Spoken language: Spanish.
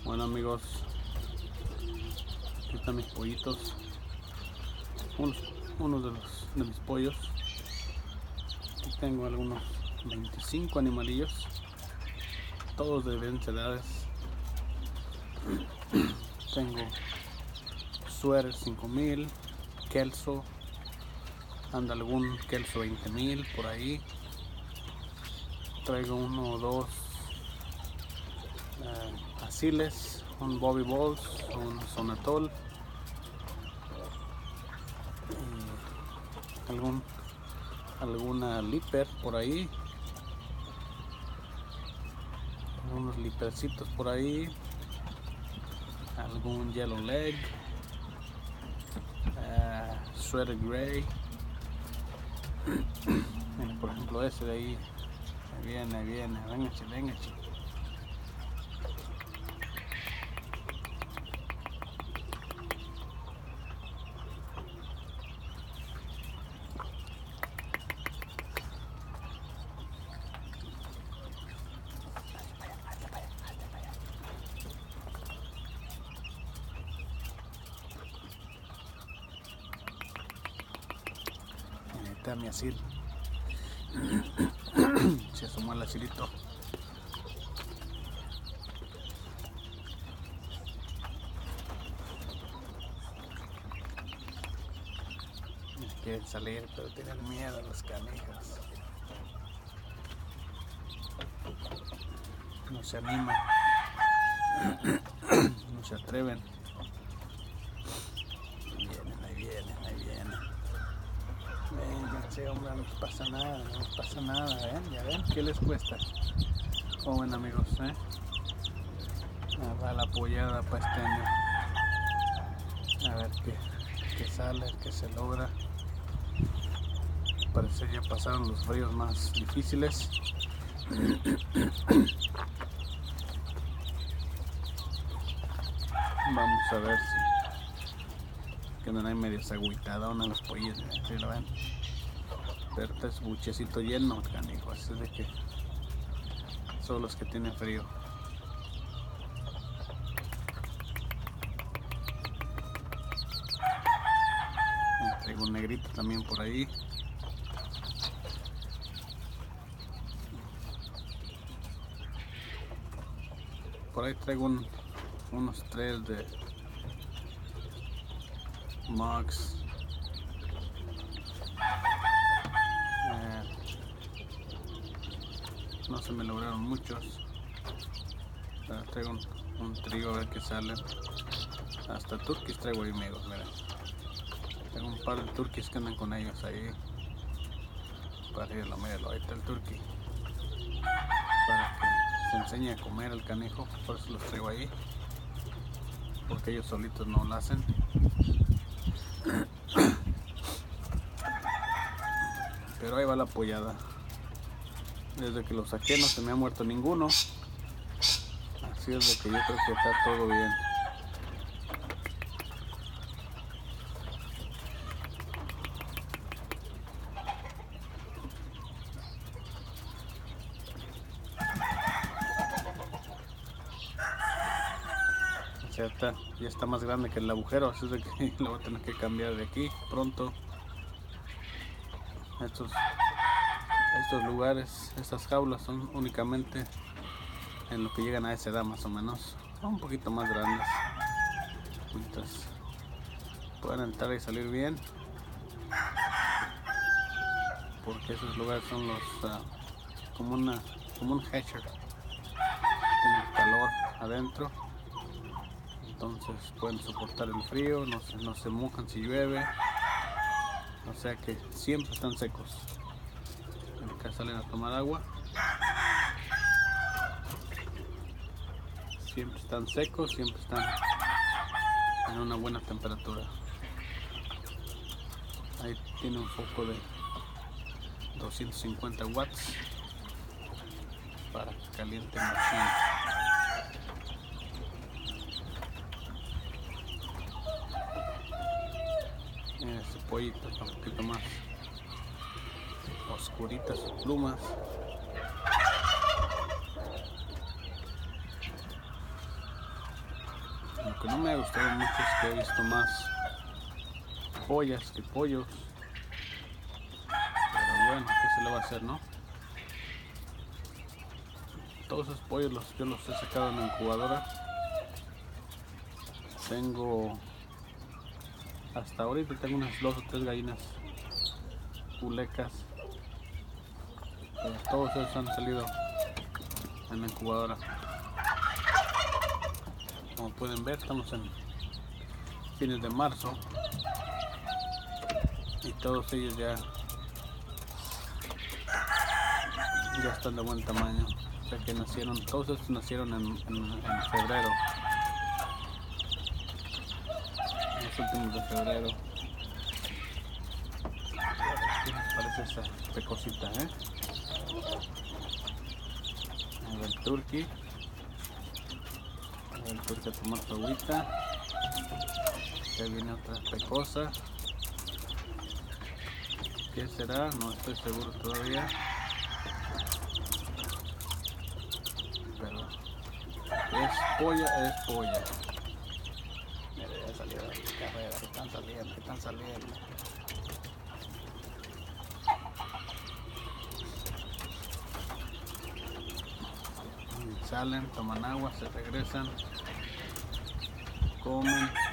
Bueno amigos, aquí están mis pollitos, unos de mis pollos. Aquí tengo algunos 25 animalillos, todos de diferentes edades. Tengo Sweater 5000, Kelso, anda algún Kelso 20000 por ahí. Traigo uno o dos asiles, un Bobby Balls, un Sonatol y alguna Lipper por ahí, algunos Lippercitos por ahí, algún Yellow Leg, Sweater Gray. Miren, por ejemplo ese de ahí, ahí viene, venga. Está mi asil. Se asomó el asilito. Quieren salir, pero tienen miedo a las canijas. No se animan. No se atreven. Ahí vienen. Vénganse, hombre, no les pasa nada, ¿ven? ¿Ya ven? ¿Qué les cuesta? Bueno amigos, va la apoyada para este año. A ver qué sale, qué se logra. Parece que ya pasaron los fríos más difíciles. Vamos a ver si que no hay medio agüitada una de los pollos, ¿sí lo ven? Pero este es buchecito lleno, canijo, así de que son los que tienen frío. Traigo un negrito también por ahí. Por ahí traigo unos 3 de Mox. No se me lograron muchos. Pero traigo un trío a ver qué sale. Hasta turquís traigo ahí, amigos, miren. Tengo un par de turquís que andan con ellos ahí. Míralo, ahí está el turquí. Para que se enseñe a comer el canejo, por eso los traigo ahí. Porque ellos solitos no lo hacen. Pero ahí va la apoyada. Desde que lo saqué no se me ha muerto ninguno. Así es de que yo creo que está todo bien. Ya está más grande que el agujero, así es de que lo voy a tener que cambiar de aquí pronto. Estos lugares, estas jaulas son únicamente en lo que llegan a esa edad más o menos, un poquito más grandes. Entonces pueden entrar y salir bien, porque esos lugares son los como un hatcher, tienen calor adentro, entonces pueden soportar el frío, no se mojan si llueve, o sea que siempre están secos. Acá salen a tomar agua, siempre están secos, siempre están en una buena temperatura. Ahí tiene un foco de 250 watts para que caliente machín. Ese pollito está un poquito más oscuritas sus plumas. Lo que no me ha gustado mucho es que he visto más pollas que pollos. Pero bueno, ¿qué se le va a hacer, no? Todos esos pollos yo los he sacado en la incubadora. Tengo, hasta ahorita tengo unas 2 o 3 gallinas culecas. Pero todos esos han salido en la incubadora. Como pueden ver, estamos en fines de marzo y todos ellos ya están de buen tamaño. O sea que nacieron, todos estos nacieron en febrero, en los últimos de febrero. ¿Qué les parece esta cosita, el turkey a tomar su agüita. Ya viene otra pecosa. ¿Qué será? No estoy seguro todavía. Pero es polla, es polla. Mira, ya salieron las carreras, están saliendo. Salen, toman agua, se regresan, comen.